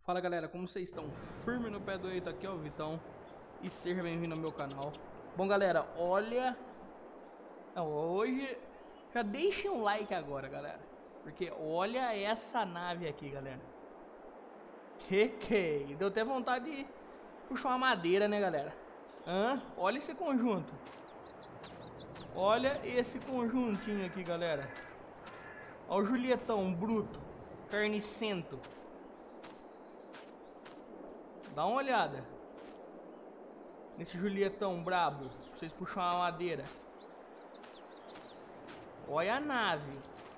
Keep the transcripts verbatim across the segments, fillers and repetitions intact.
Fala galera, como vocês estão? Firme no pé do eito, aqui é o Vitão. E seja bem-vindo ao meu canal. Bom galera, olha... Não, hoje... Já deixem um like agora, galera. Porque olha essa nave aqui, galera. Que que... Deu até vontade de puxar uma madeira, né, galera? Hã? Olha esse conjunto. Olha esse conjuntinho aqui, galera. Olha o Julietão bruto, carnicento. Dá uma olhada nesse Julietão brabo. Pra vocês puxarem uma madeira. Olha a nave.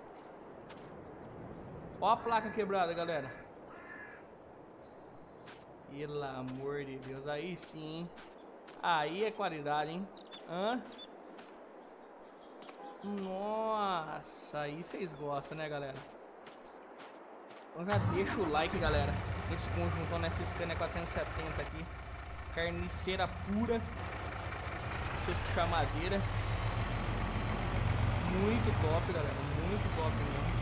Olha a placa quebrada, galera. Pelo amor de Deus. Aí sim. Aí é qualidade, hein? Hã? Nossa. Aí vocês gostam, né, galera? Então já deixa o like, galera. Esse conjuntão nessa Scania quatrocentos e setenta aqui. Carniceira pura. Pra vocês puxar madeira. Muito top, galera. Muito top mesmo.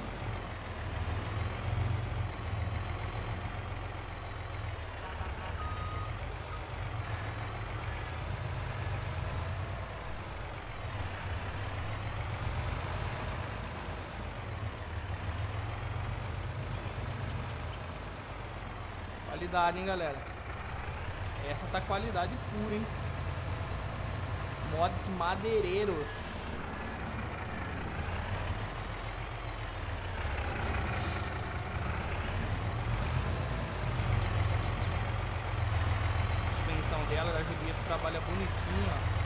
Qualidade, hein, galera. Essa tá qualidade pura, hein. Mods madeireiros. A suspensão dela, da Julieta, trabalha bonitinho, ó.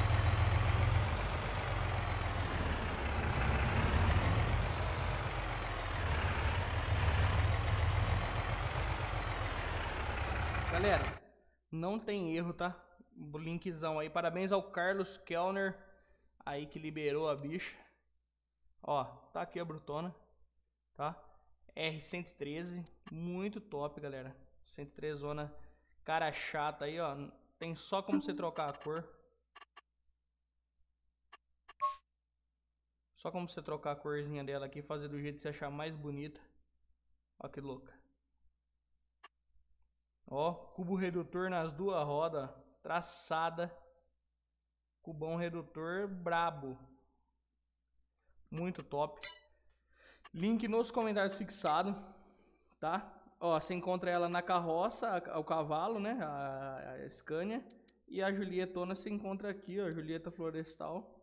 Galera, não tem erro, tá? Linkzão aí. Parabéns ao Carlos Kellner aí que liberou a bicha. Ó, tá aqui a brutona, tá? R cento e treze, muito top, galera. cento e treze zona, cara chata aí, ó. Tem só como você trocar a cor. Só como você trocar a corzinha dela aqui, fazer do jeito que você achar mais bonita. Ó que louca. Ó, cubo redutor nas duas rodas, traçada. Cubão redutor brabo. Muito top. Link nos comentários fixado, tá? Ó, você encontra ela na carroça, o cavalo, né? A, a Scania. E a Julietona você encontra aqui, ó, Julieta Florestal.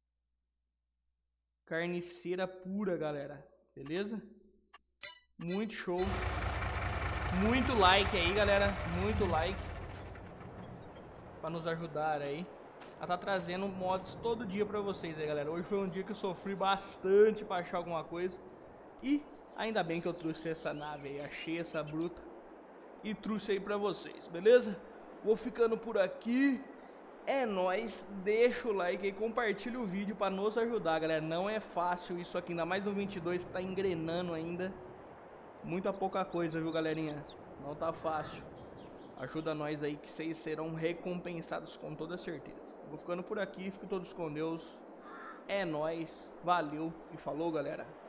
Carniceira pura, galera. Beleza? Muito show. Muito like aí, galera. Muito like. Pra nos ajudar aí. Ela tá trazendo mods todo dia pra vocês aí, galera. Hoje foi um dia que eu sofri bastante pra achar alguma coisa. E ainda bem que eu trouxe essa nave aí. Achei essa bruta. E trouxe aí pra vocês, beleza? Vou ficando por aqui. É nóis. Deixa o like aí. Compartilha o vídeo pra nos ajudar, galera. Não é fácil isso aqui. Ainda mais no vinte e dois que tá engrenando ainda. Muita pouca coisa, viu, galerinha? Não tá fácil. Ajuda nós aí que vocês serão recompensados com toda certeza. Vou ficando por aqui, fiquem todos com Deus. É nóis, valeu e falou, galera.